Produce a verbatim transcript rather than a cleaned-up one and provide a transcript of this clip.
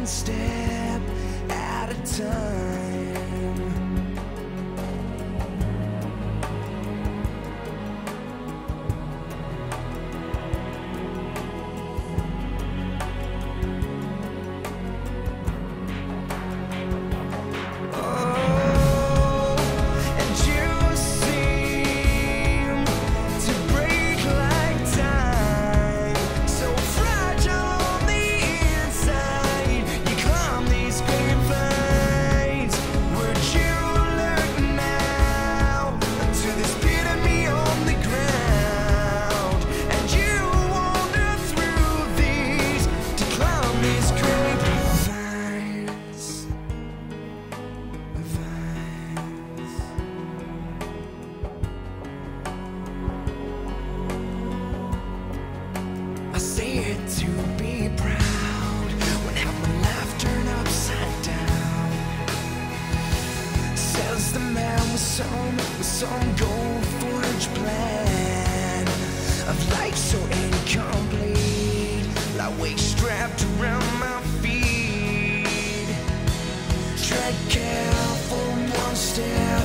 one step at a time. I say it to be proud when half my life turned upside down. Says the man with some, with some gold-forged plan of life so incomplete, like weight strapped around my feet. Tread careful, one step